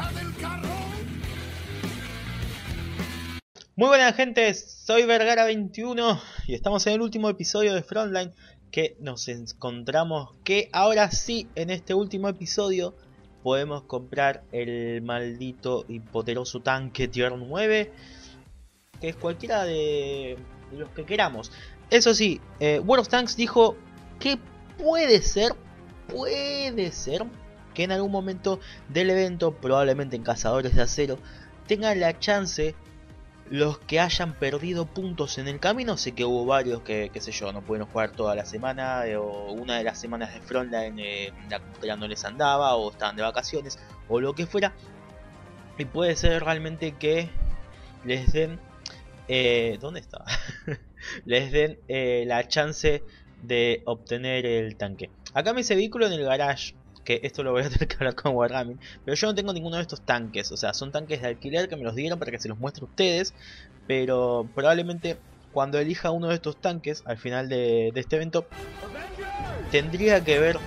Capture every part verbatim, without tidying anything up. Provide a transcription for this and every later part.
Muy buenas gente, soy Vergara veintiuno y estamos en el último episodio de Frontline, que nos encontramos que ahora sí, en este último episodio podemos comprar el maldito y poderoso tanque tier nueve, que es cualquiera de los que queramos. Eso sí, eh, World of Tanks dijo que puede ser, puede ser que en algún momento del evento, probablemente en Cazadores de Acero, tengan la chance los que hayan perdido puntos en el camino. Sé que hubo varios que, qué sé yo, no pudieron jugar toda la semana, eh, o una de las semanas de Frontline, eh, la computadora no les andaba, o estaban de vacaciones, o lo que fuera. Y puede ser realmente que les den, eh, ¿dónde está? les den eh, la chance de obtener el tanque. Acá me dice vehículo en el garage, que esto lo voy a tener que hablar con Wargaming, pero yo no tengo ninguno de estos tanques. O sea, son tanques de alquiler que me los dieron para que se los muestre a ustedes, pero probablemente cuando elija uno de estos tanques al final de, de este evento, tendría que ver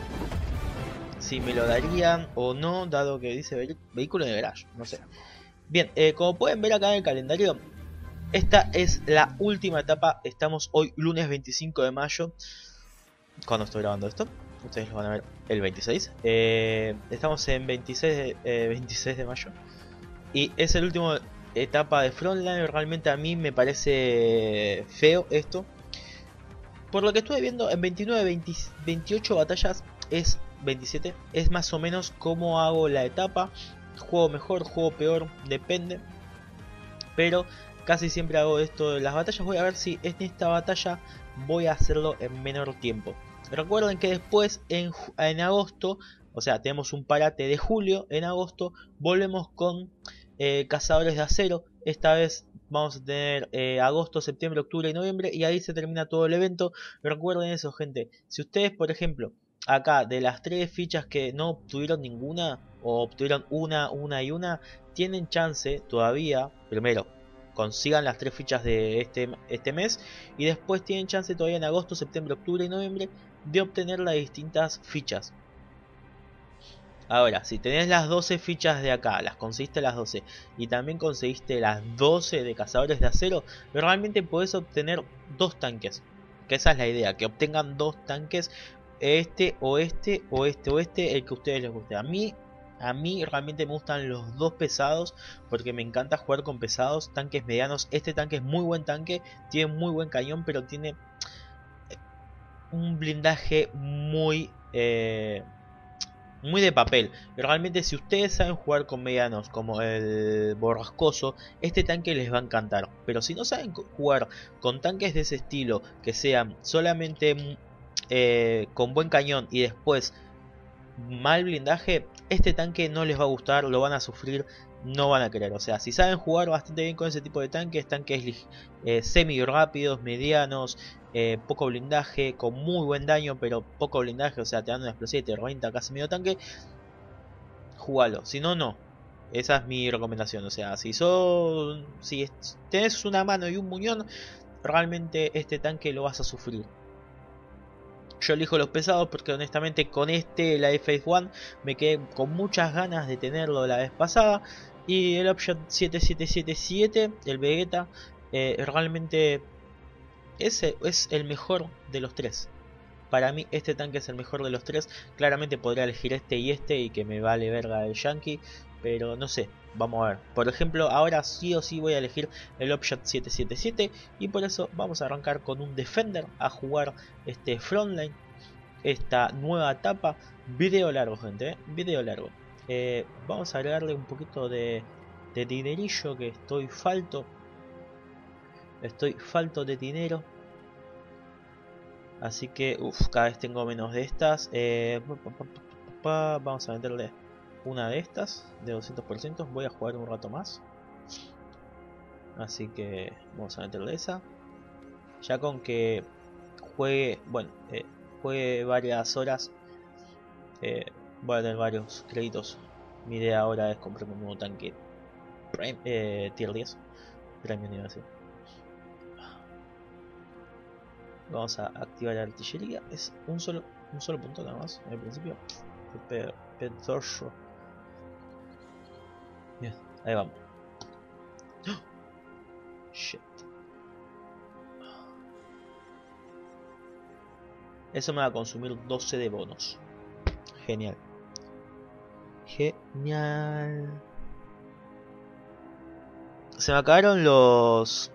si me lo darían o no, dado que dice ve vehículo en el garage, no sé. Bien, eh, como pueden ver acá en el calendario, esta es la última etapa. Estamos hoy lunes veinticinco de mayo, cuando estoy grabando esto. Ustedes lo van a ver el veintiséis. Eh, estamos en veintiséis de, eh, veintiséis de mayo. Y es el último etapa de Frontline. Realmente a mí me parece feo esto. Por lo que estuve viendo, en veintinueve, veinte, veintiocho batallas es veintisiete. Es más o menos como hago la etapa. Juego mejor, juego peor, depende. Pero casi siempre hago esto de las batallas. Voy a ver si en esta batalla voy a hacerlo en menor tiempo. Recuerden que después en, en agosto, o sea, tenemos un parate de julio. En agosto volvemos con eh, Cazadores de Acero. Esta vez vamos a tener eh, agosto, septiembre, octubre y noviembre. Y ahí se termina todo el evento. Recuerden eso, gente. Si ustedes, por ejemplo, acá de las tres fichas que no obtuvieron ninguna, o obtuvieron una, una y una, tienen chance todavía. Primero, consigan las tres fichas de este, este mes. Y después tienen chance todavía en agosto, septiembre, octubre y noviembre de obtener las distintas fichas. Ahora, si tenés las doce fichas de acá, las conseguiste las doce, y también conseguiste las doce de Cazadores de Acero, realmente podés obtener dos tanques. Que esa es la idea, que obtengan dos tanques, este o este o este o este, el que a ustedes les guste. A mí, a mí realmente me gustan los dos pesados, porque me encanta jugar con pesados, tanques medianos. Este tanque es muy buen tanque, tiene muy buen cañón, pero tiene un blindaje muy... Eh, muy de papel. Realmente si ustedes saben jugar con medianos como el borrascoso, este tanque les va a encantar. Pero si no saben jugar con tanques de ese estilo, que sean solamente eh, con buen cañón y después mal blindaje, este tanque no les va a gustar, lo van a sufrir, no van a querer. O sea, si saben jugar bastante bien con ese tipo de tanques, tanques eh, semi rápidos, medianos, eh, poco blindaje, con muy buen daño, pero poco blindaje, o sea, te dan una explosión y te revienta casi medio tanque, jugalo. Si no, no. Esa es mi recomendación. O sea, si sos, si tenés una mano y un muñón, realmente este tanque lo vas a sufrir. Yo elijo los pesados porque honestamente con este, la F uno, me quedé con muchas ganas de tenerlo la vez pasada. Y el Option siete siete siete siete, el Vegeta, eh, realmente ese es el mejor de los tres. Para mí este tanque es el mejor de los tres. Claramente podría elegir este y este y que me vale verga el Yankee, pero no sé, vamos a ver. Por ejemplo, ahora sí o sí voy a elegir el Option siete siete siete y por eso vamos a arrancar con un Defender a jugar este Frontline, esta nueva etapa. Video largo, gente, ¿eh? Video largo. Eh, vamos a agregarle un poquito de, de dinerillo, que estoy falto. Estoy falto de dinero. Así que, uff, cada vez tengo menos de estas. Eh, vamos a meterle una de estas de doscientos por ciento. Voy a jugar un rato más. Así que vamos a meterle esa. Ya con que juegue, bueno, eh, juegue varias horas, eh, voy a tener varios créditos. Mi idea ahora es comprarme un nuevo tanque Prime, eh, tier diez. Premium, iba a decir. Vamos a activar la artillería. Es un solo, un solo punto nada más al principio. Pedroso. Bien, ahí vamos. ¡Oh! Shit. Eso me va a consumir doce de bonos. Genial. Genial. Se me acabaron los...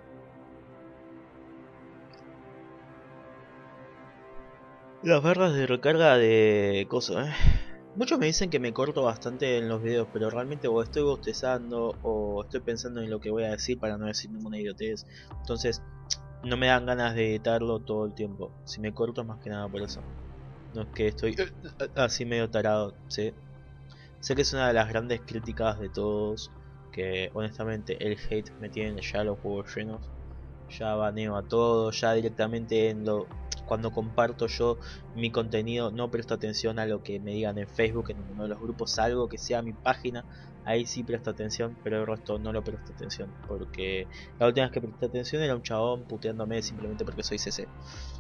Las barras de recarga de cosas, ¿eh? Muchos me dicen que me corto bastante en los videos, pero realmente o estoy bostezando o estoy pensando en lo que voy a decir para no decir ninguna idiotez. Entonces no me dan ganas de editarlo todo el tiempo. Si me corto es más que nada por eso. No es que estoy así medio tarado, ¿sí? Sé que es una de las grandes críticas de todos, que honestamente el hate me tiene ya los juegos llenos. Ya baneo a todos, ya directamente en lo... Cuando comparto yo mi contenido no presto atención a lo que me digan en Facebook, en uno de los grupos, algo que sea mi página, ahí sí presto atención, pero el resto no lo presto atención, porque la última vez que presté atención era un chabón puteándome simplemente porque soy C C.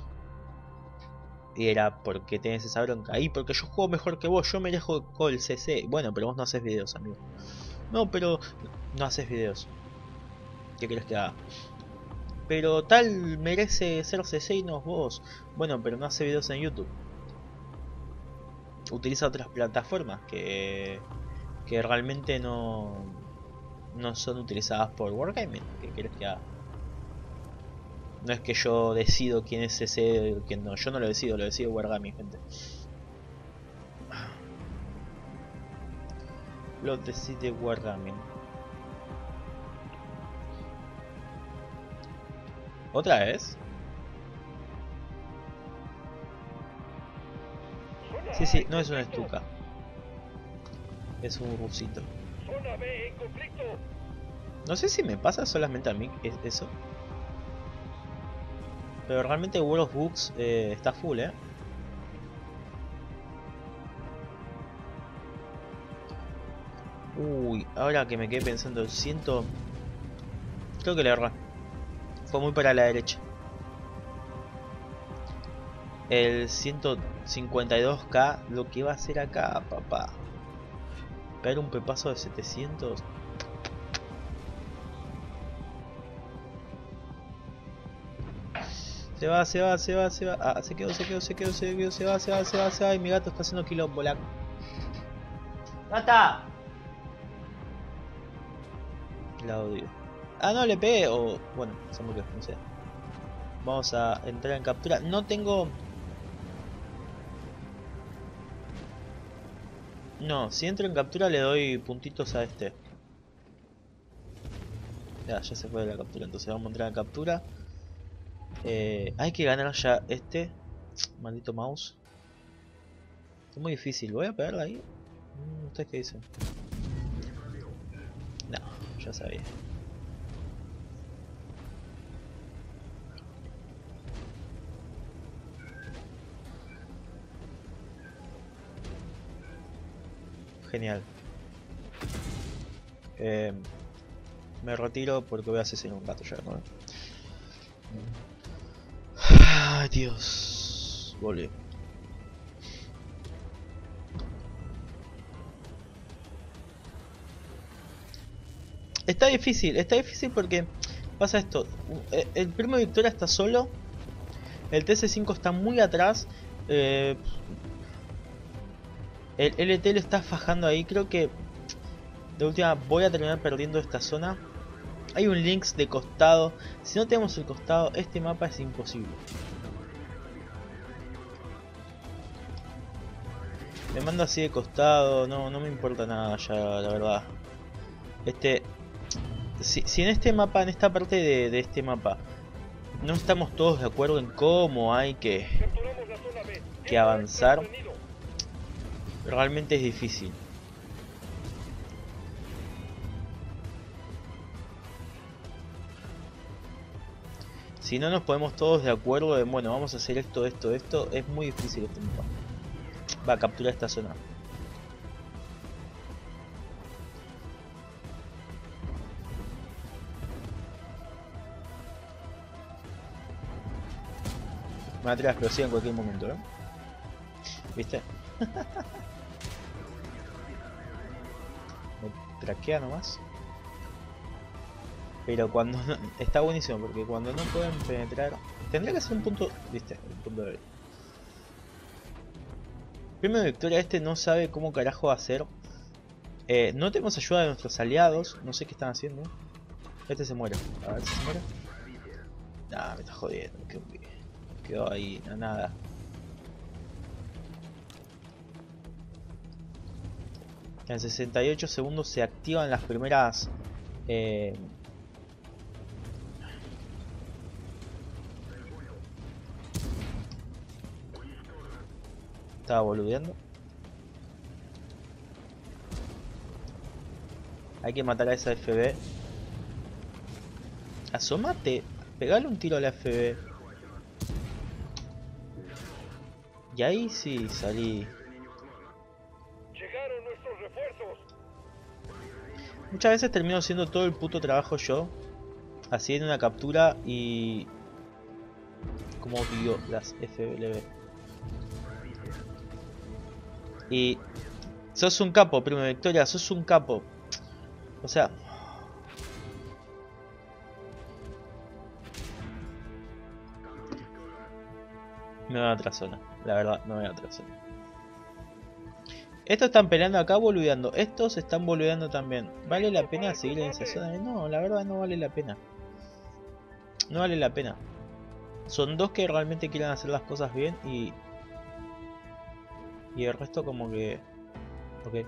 Y era, porque tenés esa bronca? Ahí, porque yo juego mejor que vos, yo me dejo con el C C. Bueno, pero vos no haces videos, amigo. No, pero no haces videos. ¿Qué querés que haga? Pero tal merece ser C C y no vos. Bueno, pero no hace videos en YouTube. Utiliza otras plataformas que, que realmente no, no son utilizadas por Wargaming. ¿Qué querés que haga? No es que yo decido quién es C C y quién no. Yo no lo decido, lo decido Wargaming, gente. Lo decide Wargaming. ¿Otra vez? Sí, sí, no es una estuca. Es un rusito. No sé si me pasa solamente a mí eso. Pero realmente World of Books eh, está full, eh. Uy, ahora que me quedé pensando, siento... Creo que le erré. Fue muy para la derecha. El ciento cincuenta y dos K, lo que va a hacer acá, papá. Caer un pepazo de setecientos. Se va, se va, se va, se va. Ah, se quedó, se quedó, se quedó, se quedó, se va, se va, se va, se va. Y mi gato está haciendo quilombo, la... ¡Gata! La odio. Ah, no, le pegué. O... Bueno, se murió, no sé. Vamos a entrar en captura. No tengo... No, si entro en captura le doy puntitos a este. Ya, ya se fue de la captura. Entonces vamos a entrar en captura. Eh, hay que ganar ya este. Maldito mouse. Es muy difícil. ¿Voy a pegarla ahí? ¿Ustedes qué dicen? No, ya sabía. Genial. Eh, me retiro porque voy a asesinar un gato ya, ¿no? Ay, Dios. Volví. Está difícil, está difícil porque pasa esto. El primo de Victoria está solo. El T C cinco está muy atrás. Eh, el L T lo está fajando ahí. Creo que de última voy a terminar perdiendo esta zona. Hay un links de costado. Si no tenemos el costado, este mapa es imposible. Me mando así de costado. No, no me importa nada ya, la verdad. Este... Si, si en este mapa, en esta parte de, de este mapa, no estamos todos de acuerdo en cómo hay que, que avanzar, realmente es difícil. Si no nos ponemos todos de acuerdo en, bueno, vamos a hacer esto, esto, esto, es muy difícil este mapa. Va a capturar esta zona. Me va a tirar explosiva en cualquier momento, ¿eh? ¿Viste? traquea nomás. Pero cuando no, está buenísimo porque cuando no pueden penetrar, tendría que ser un punto, viste, un punto de... Primero Victoria este no sabe cómo carajo hacer. Eh, no tenemos ayuda de nuestros aliados, no sé qué están haciendo. Este se muere, a ver si se muere. Nah, me está jodiendo, quedó, quedó ahí, no, nada. En sesenta y ocho segundos se activan las primeras... Eh, Estaba boludeando. Hay que matar a esa F B. Asómate. Pegale un tiro a la F B. Y ahí sí salí. Llegaron nuestros refuerzos. Muchas veces termino haciendo todo el puto trabajo yo. Haciendo una captura y... como vio las F L B. Y sos un capo, Primo Victoria, sos un capo. O sea, me voy a otra zona, la verdad, me voy a otra zona. Estos están peleando acá boludeando, estos están boludeando también. ¿Vale la pena seguir en esa zona? No, la verdad no vale la pena. No vale la pena. Son dos que realmente quieren hacer las cosas bien y... Y el resto como que... Ok.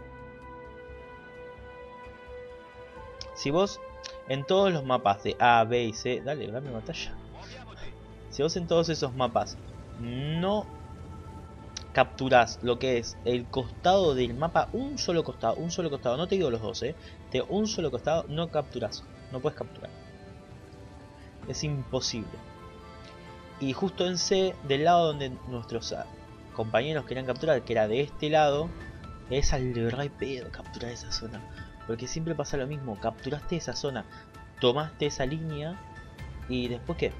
Si vos en todos los mapas de A, B y C... Dale, dame batalla. Si vos en todos esos mapas no capturás lo que es el costado del mapa, un solo costado, un solo costado, no te digo los dos, eh, de un solo costado no capturás, no puedes capturar. Es imposible. Y justo en C, del lado donde nuestros compañeros querían capturar, que era de este lado, es al re pedo capturar esa zona. Porque siempre pasa lo mismo, capturaste esa zona, tomaste esa línea y después ¿qué?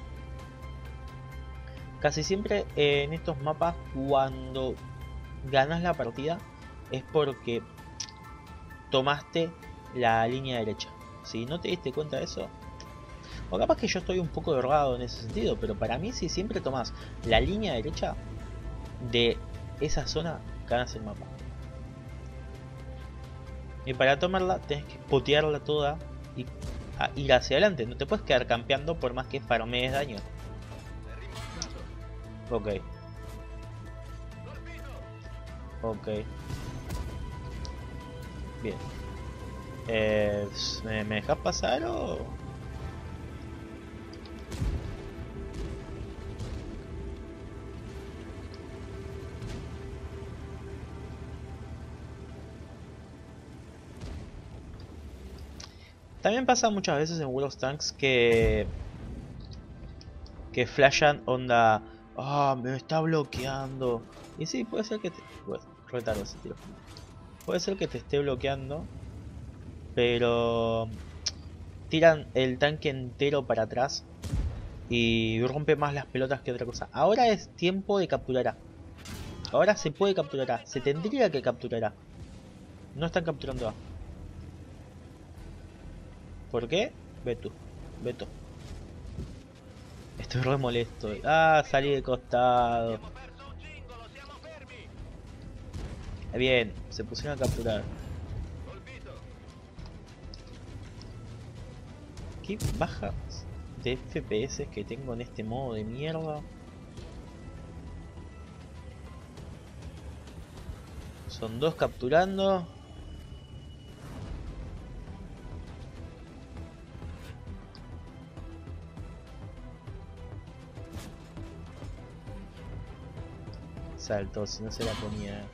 Casi siempre eh, en estos mapas cuando ganas la partida es porque tomaste la línea derecha. Si no te diste cuenta de eso, o capaz que yo estoy un poco errado en ese sentido, pero para mí si siempre tomas la línea derecha de esa zona, ganas el mapa. Y para tomarla tenés que potearla toda y a ir hacia adelante. No te puedes quedar campeando por más que farmees daño. Ok. Ok. Bien. Eh, ¿me, ¿Me dejas pasar o...? También pasa muchas veces en World of Tanks que... Que flashan onda... Ah, oh, me está bloqueando. Y sí, puede ser que te... Bueno, retardo ese tiro. Puede ser que te esté bloqueando. Pero... Tiran el tanque entero para atrás. Y rompe más las pelotas que otra cosa. Ahora es tiempo de capturar A. Ahora se puede capturar A. Se tendría que capturar A. No están capturando A. ¿Por qué? Ve tú. Ve tú. Estoy re molesto. Ah, salí de costado. Bien, se pusieron a capturar. Qué bajas de F P S que tengo en este modo de mierda. Son dos capturando. Saltó, si no se la ponía.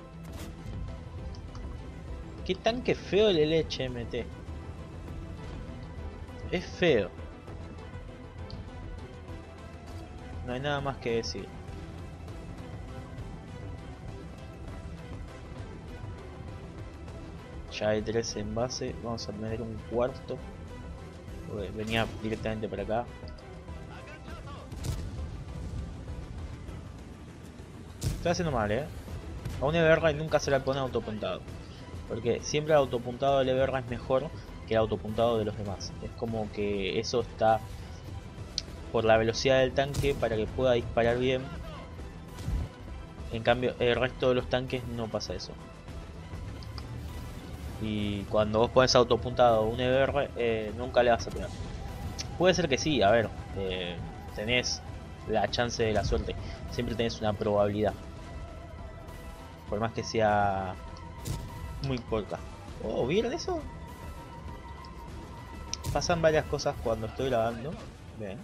Qué tanque feo el L H M T. Es feo. No hay nada más que decir. Ya hay tres en base. Vamos a tener un cuarto. Venía directamente para acá. Estoy haciendo mal, eh. A una guerra y nunca se la pone autopuntado. Porque siempre el autopuntado del E B R es mejor que el autopuntado de los demás. Es como que eso está por la velocidad del tanque para que pueda disparar bien. En cambio el resto de los tanques no pasa eso. Y cuando vos pones autopuntado un E B R, eh, nunca le vas a pegar. Puede ser que sí, a ver, eh, tenés la chance de la suerte. Siempre tenés una probabilidad. Por más que sea muy poca. Oh, ¿vieron eso? Pasan varias cosas cuando estoy grabando. Bien.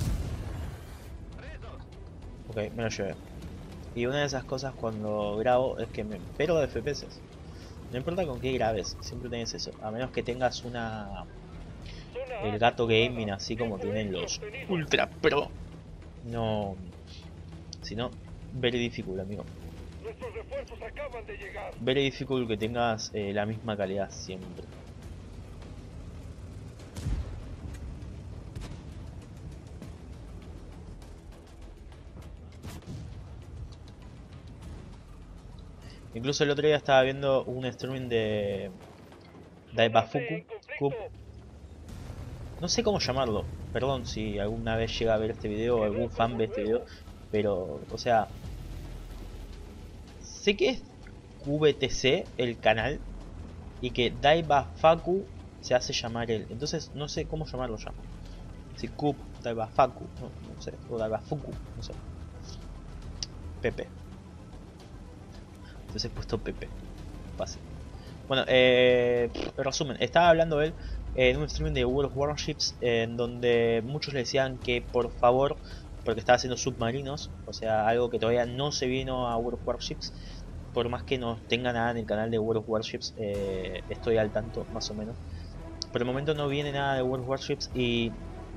Ok, me lo llevé. Y una de esas cosas cuando grabo es que me pero de F P S. No importa con qué grabes, siempre tenés eso. A menos que tengas una... el gato gaming así como tienen los Ultra Pro. No... Si no, very difficult, amigo. Very difficult que tengas eh, la misma calidad siempre. Incluso el otro día estaba viendo un streaming de Daibafuku Cup. No sé cómo llamarlo. Perdón si alguna vez llega a ver este video o algún fan ve este video. Pero, o sea... sé que es Q V T C el canal. Y que Daibafaku se hace llamar él. Entonces no sé cómo llamarlo ya. Si Cup, Daibafaku, no, no sé. O Daibafuku, no sé. Pepe. Entonces he puesto Pepe. Fácil. Bueno, eh, en resumen, estaba hablando él en un streaming de World of Warships en donde muchos le decían que por favor, porque estaba haciendo submarinos, o sea, algo que todavía no se vino a World of Warships, por más que no tenga nada en el canal de World of Warships, eh, estoy al tanto más o menos. Por el momento no viene nada de World of Warships y,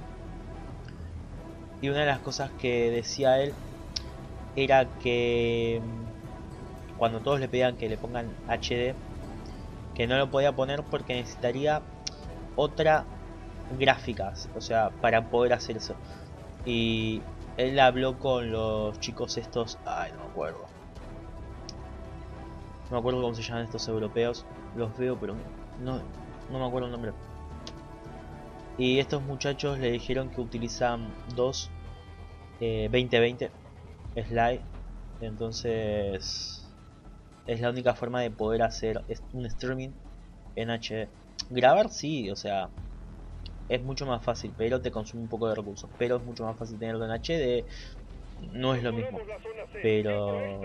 y una de las cosas que decía él era que cuando todos le pedían que le pongan H D, que no lo podía poner porque necesitaría otra gráficas, o sea, para poder hacer eso. Y él habló con los chicos estos, ay, no me acuerdo. No me acuerdo cómo se llaman estos europeos, los veo pero no, no me acuerdo el nombre. Y estos muchachos le dijeron que utilizan dos eh, veinte veinte slide, entonces es la única forma de poder hacer un streaming en H D. Grabar sí, o sea, es mucho más fácil, pero te consume un poco de recursos. Pero es mucho más fácil tenerlo en H D. No es lo mismo. Pero...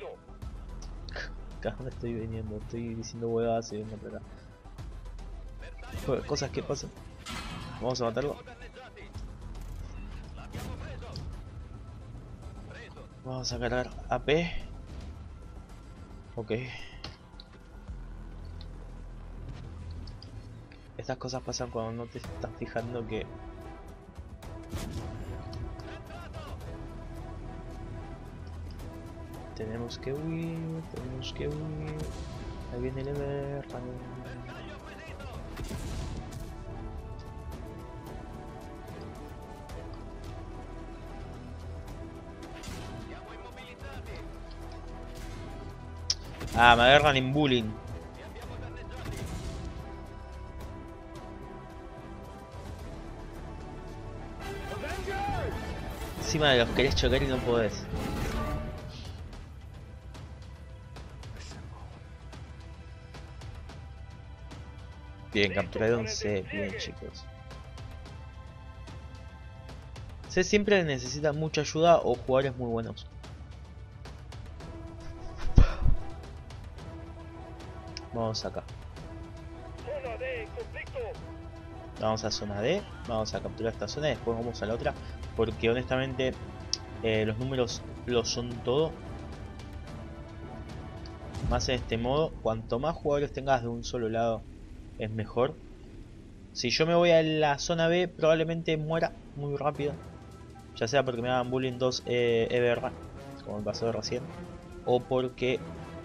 acá donde estoy viniendo, estoy diciendo huevadas y vengo por acá. Cosas que pasan. Vamos a matarlo. Vamos a cargar A P. Ok. Estas cosas pasan cuando no te estás fijando que... tenemos que huir, tenemos que huir. Ahí viene el Ever. Ah, me agarran en bullying. Encima de los querés chocar y no podés. Bien, capturado un C, bien chicos. C siempre necesita mucha ayuda o jugadores muy buenos. Vamos acá. Vamos a zona D, vamos a capturar esta zona y después vamos a la otra. Porque honestamente eh, los números lo son todo. Más en este modo, cuanto más jugadores tengas de un solo lado es mejor. Si yo me voy a la zona B probablemente muera muy rápido. Ya sea porque me hagan bullying dos eh, E B R, como me pasó recién, o porque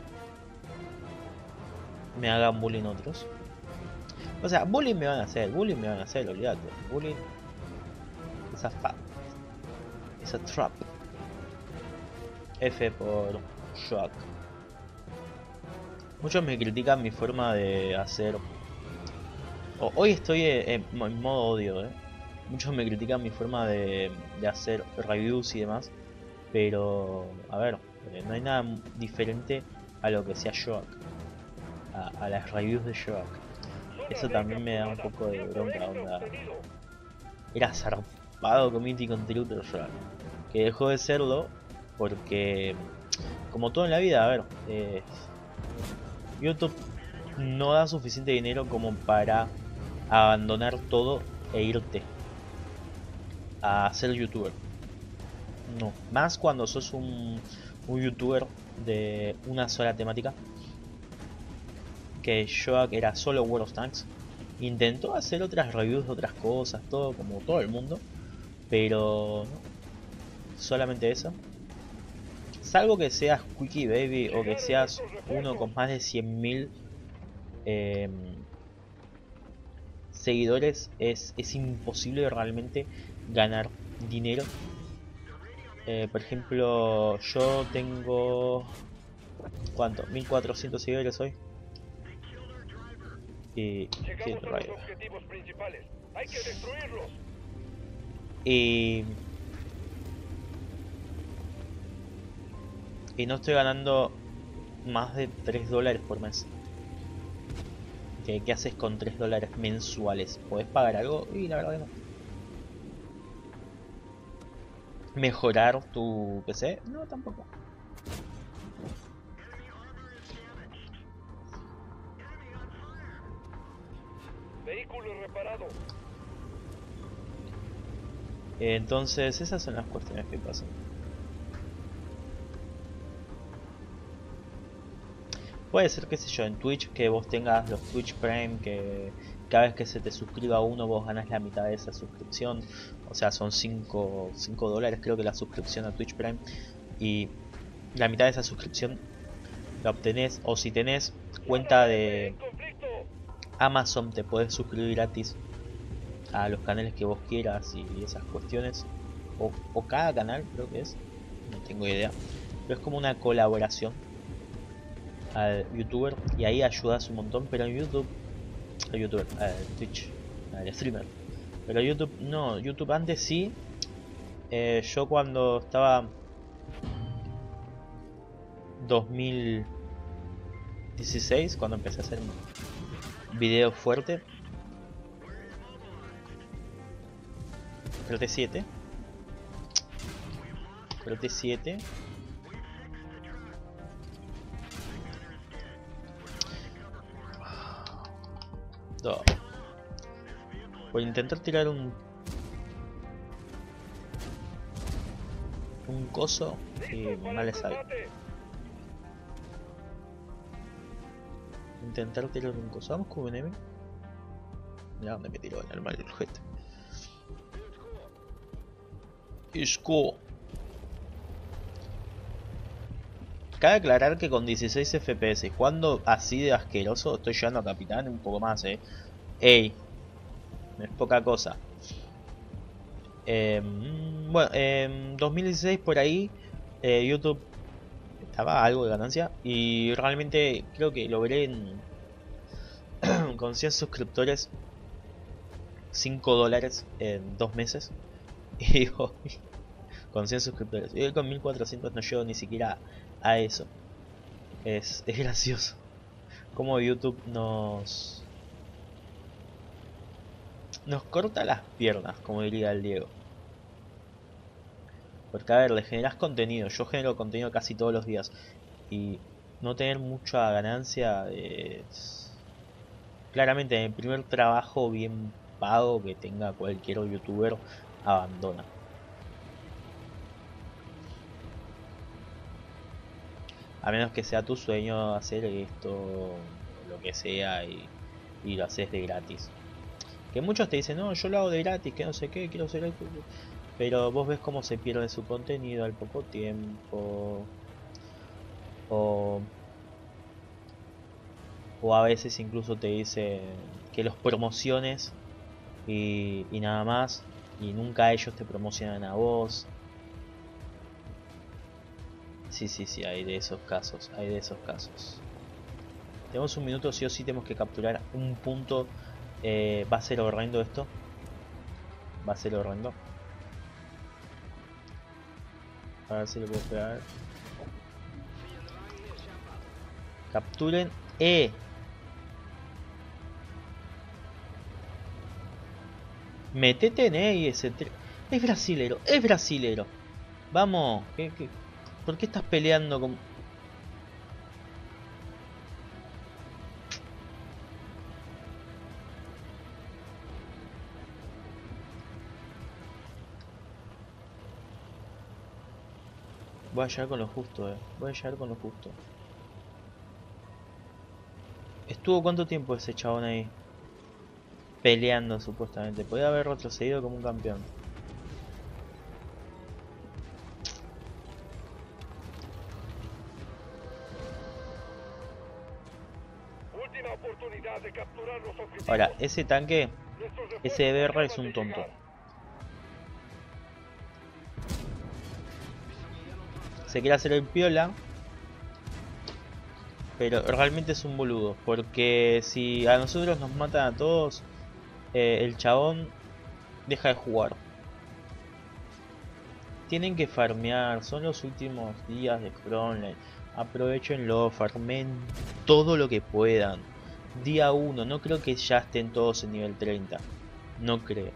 me hagan bullying otros. O sea, bullying me van a hacer, bullying me van a hacer, olvídate. Bullying es a fa es a trap. F por shock. Muchos me critican mi forma de hacer... O- hoy estoy en, en modo odio, ¿eh? Muchos me critican mi forma de, de hacer reviews y demás. Pero, a ver, eh, no hay nada diferente a lo que sea Shoak. A, a las reviews de Shoak. Eso también me da un poco de bronca, onda. Era zarpado community contributor Shoak. Que dejó de serlo porque, como todo en la vida, a ver, eh, YouTube no da suficiente dinero como para abandonar todo e irte a ser youtuber. No, más cuando sos un, un youtuber de una sola temática. Que Shoak era solo World of Tanks. Intentó hacer otras reviews de otras cosas, todo como todo el mundo, pero no, solamente eso. Salvo que seas Quickie Baby o que seas uno con más de cien mil eh, seguidores, es, es imposible realmente ganar dinero. Eh, por ejemplo, yo tengo... ¿Cuánto? mil cuatrocientos seguidores hoy. Y... Y... Y no estoy ganando más de tres dólares por mes. ¿Qué, qué haces con tres dólares mensuales? ¿Podés pagar algo? Y la verdad que no. ¿Mejorar tu P C? No, tampoco. Vehículo reparado. Entonces, esas son las cuestiones que pasan. Puede ser, qué sé yo, en Twitch que vos tengas los Twitch Prime, que cada vez que se te suscriba uno vos ganas la mitad de esa suscripción. O sea, son cinco dólares creo que la suscripción a Twitch Prime. Y la mitad de esa suscripción la obtenés, o si tenés cuenta de Amazon te podés suscribir gratis a los canales que vos quieras y esas cuestiones. O, o cada canal creo que es, no tengo idea. Pero es como una colaboración al youtuber y ahí ayudas un montón. Pero en YouTube, al youtuber, al Twitch, al streamer. Pero YouTube no, YouTube antes sí. Eh, yo cuando estaba dos mil dieciséis, cuando empecé a hacer video fuerte, creo que siete, creo que siete. No. Por intentar tirar un un coso y mal le sale. Intentar tirar un coso. Vamos con un enemy. Mira dónde me tiró el normal el gente. Isco. Cabe aclarar que con dieciséis F P S, jugando así de asqueroso, estoy llegando a capitán un poco más, eh. Ey, no es poca cosa. Eh, bueno, en dos mil dieciséis por ahí, eh, YouTube estaba algo de ganancia y realmente creo que logré en, con cien suscriptores cinco dólares en dos meses. Y hoy, con cien suscriptores, y hoy con mil cuatrocientos no llego ni siquiera a eso. Es, es gracioso como YouTube nos nos corta las piernas, como diría el Diego. Porque a ver, le generas contenido, yo genero contenido casi todos los días y no tener mucha ganancia es claramente el primer trabajo bien pago que tenga cualquier youtuber abandona. A menos que sea tu sueño hacer esto, lo que sea, y, y lo haces de gratis. Que muchos te dicen, no, yo lo hago de gratis, que no sé qué, quiero hacer esto. Pero vos ves cómo se pierde su contenido al poco tiempo. O, o a veces incluso te dicen que los promociones y, y nada más. Y nunca ellos te promocionan a vos. Sí, sí, sí, hay de esos casos, hay de esos casos. Tenemos un minuto, sí o sí tenemos que capturar un punto. Eh, va a ser horrendo esto. Va a ser horrendo. A ver si lo puedo pegar. Capturen E. Metete en E y ese. Es brasilero, es brasilero. Vamos. ¿Qué, qué? ¿Por qué estás peleando con.? Voy a llegar con lo justo, eh. Voy a llegar con lo justo. ¿Estuvo cuánto tiempo ese chabón ahí? Peleando supuestamente. Podría haber retrocedido como un campeón. Última oportunidad de capturar los objetivos. Ahora, ese tanque, Nuestros refuerzos ese B R acaban es un de tonto. llegar. Se quiere hacer el piola, pero realmente es un boludo. Porque si a nosotros nos matan a todos, eh, el chabón deja de jugar. Tienen que farmear, son los últimos días de Frontline. Aprovechenlo, farmen todo lo que puedan. Día uno, no creo que ya estén todos en nivel treinta. No creo.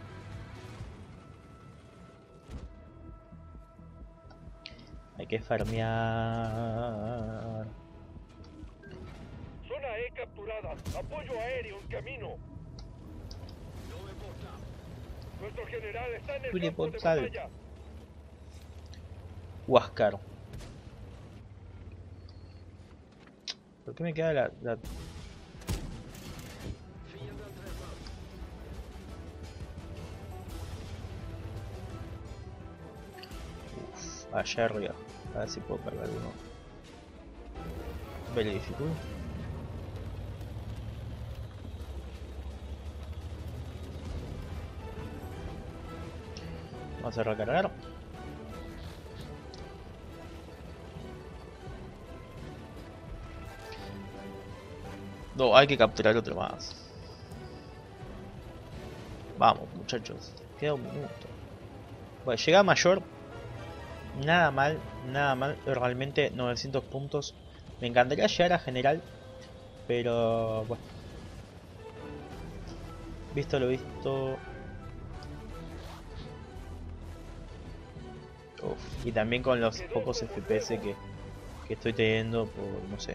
Hay que farmear. Zona E capturada. Apoyo aéreo en camino. Nuestro general está en el Tuve campo de portal. batalla. Huáscar. ¿Por qué me queda la, la... Uf, allá arriba. A ver si puedo cargar uno. Very difficult. Vamos a recargar. No, hay que capturar otro más. Vamos, muchachos. Queda un minuto. Bueno, llega a mayor. Nada mal, nada mal. Realmente novecientos puntos. Me encantaría llegar a general. Pero bueno. Visto lo visto. Uf, y también con los pocos F P S que, que estoy teniendo por, no sé.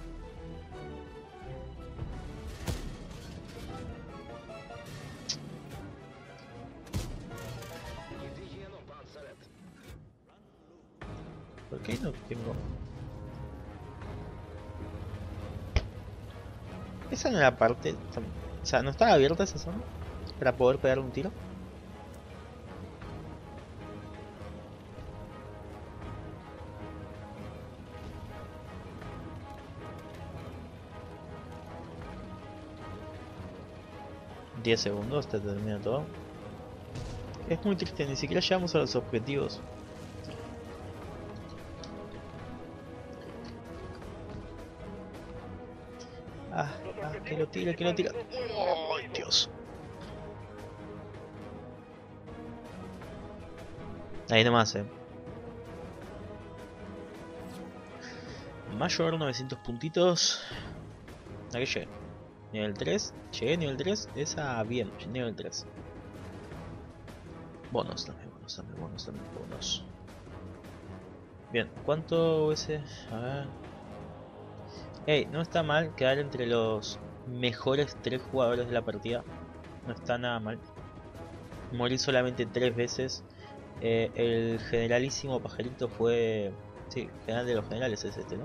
¿Por qué no tengo? Esa no era parte. O sea, ¿no estaba abierta esa zona? Para poder pegar un tiro. diez segundos, te termina todo. Es muy triste, ni siquiera llegamos a los objetivos. Ah, ah, que lo tire, que lo tire. ¡Oh, Dios! Ahí nomás, eh. Mayor, novecientos puntitos. ¿A qué llegué? Nivel tres. Llegué nivel tres. Esa bien, nivel tres. Bonos, dame bonos, dame bonos, dame bonos. Bien, ¿cuánto ese? A ver. Hey, no está mal quedar entre los mejores tres jugadores de la partida. No está nada mal. Morí solamente tres veces. Eh, el generalísimo pajarito fue... Sí, general de los generales es este, ¿no?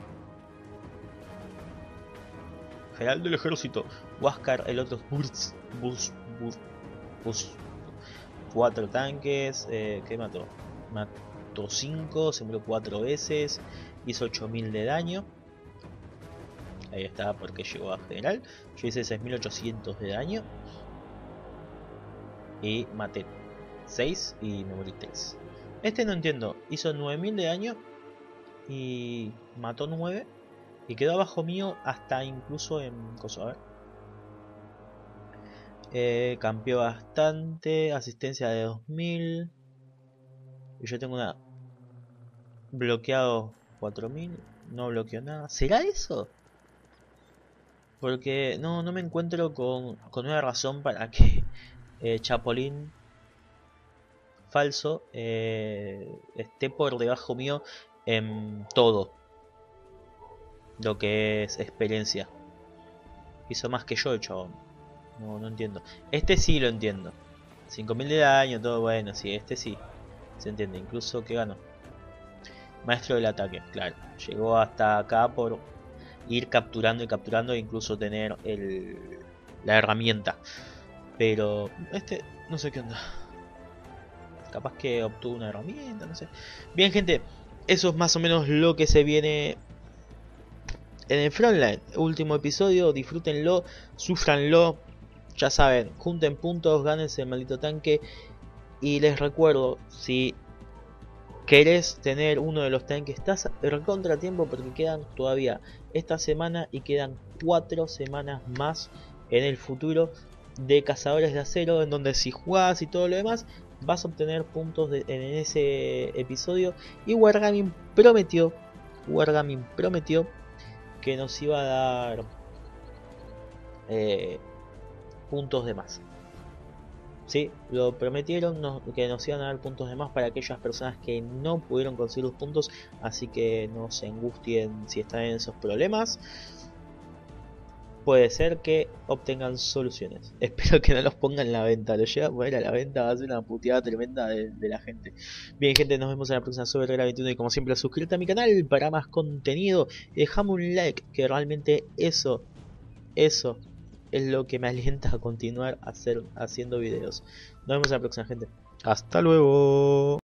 General del ejército. Huáscar, el otro Burs, Bus, Bus, Bus. Cuatro tanques. Eh, ¿Qué mató? Mató cinco, se murió cuatro veces. Hizo ocho mil de daño. Ahí está, porque llegó a general. Yo hice seis mil ochocientos de daño. Y maté seis y me morí tres. Este no entiendo. Hizo nueve mil de daño. Y mató nueve. Y quedó abajo mío hasta incluso en coso, a ver. Eh, campeó bastante, asistencia de dos mil. Y yo tengo una bloqueado cuatro mil, no bloqueo nada. ¿Será eso? Porque no, no me encuentro con, con una razón para que eh, Chapolín falso eh, esté por debajo mío en todo lo que es experiencia. Hizo más que yo el chabón. No, no entiendo. Este sí lo entiendo. cinco mil de daño, todo bueno, sí, este sí. Se entiende, incluso que ganó. Maestro del ataque, claro. Llegó hasta acá por ir capturando y capturando e incluso tener el, la herramienta. Pero este no sé qué onda. Capaz que obtuvo una herramienta, no sé. Bien, gente, eso es más o menos lo que se viene en el Frontline. Último episodio, disfrútenlo, sufranlo. Ya saben, junten puntos, gánense el maldito tanque. Y les recuerdo, si querés tener uno de los tanques, estás recontra tiempo porque quedan todavía esta semana y quedan cuatro semanas más en el futuro de Cazadores de Acero, en donde si jugás y todo lo demás vas a obtener puntos de, en ese episodio. Y Wargaming prometió, Wargaming prometió que nos iba a dar eh, puntos de más. Sí, lo prometieron no, que nos iban a dar puntos de más para aquellas personas que no pudieron conseguir los puntos. Así que no se angustien si están en esos problemas. Puede ser que obtengan soluciones. Espero que no los pongan en la venta. Lo llega a poner a la venta, va a ser una puteada tremenda de, de la gente. Bien, gente, nos vemos en la próxima sobre Vergara veintiuno. Y como siempre, suscríbete a mi canal para más contenido. Dejame un like, que realmente eso, eso es lo que me alienta a continuar a hacer, haciendo videos. Nos vemos en la próxima, gente. Hasta luego.